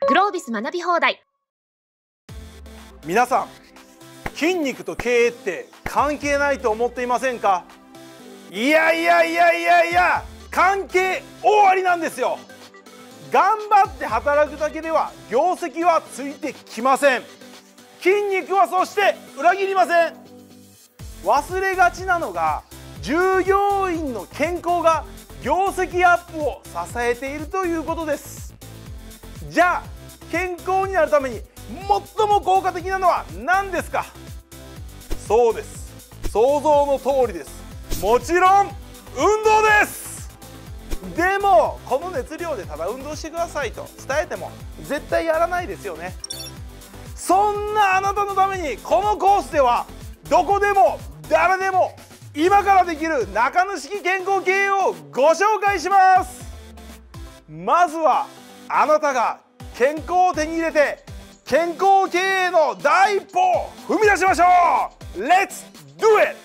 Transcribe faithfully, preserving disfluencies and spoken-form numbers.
グロービス学び放題。 皆さん、筋肉と経営って関係ないと思っていませんか？いやいやいやいやいや、関係大ありなんですよ。頑張って働くだけでは業績はついてきません。筋肉はそして裏切りません。忘れがちなのが、従業員の健康が業績アップを支えているということです。じゃあ健康になるために最も効果的なのは何ですか？そうです、想像の通りです。もちろん運動です。でもこの熱量でただ運動してくださいと伝えても絶対やらないですよね。そんなあなたのためにこのコースではどこでも誰でも今からできる中野式健康経営をご紹介します。まずはあなたが健康を手に入れて健康経営の第一歩を踏み出しましょう。 Let's do it!